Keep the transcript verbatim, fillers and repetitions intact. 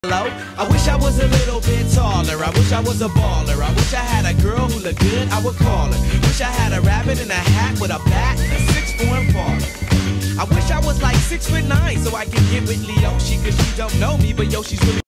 Hello? I wish I was a little bit taller. I wish I was a baller. I wish I had a girl who looked good, I would call her. Wish I had a rabbit in a hat with a bat and a six-form father. I wish I was like six foot nine so I could get with Leoshi, cause she don't know me, but yo, she's really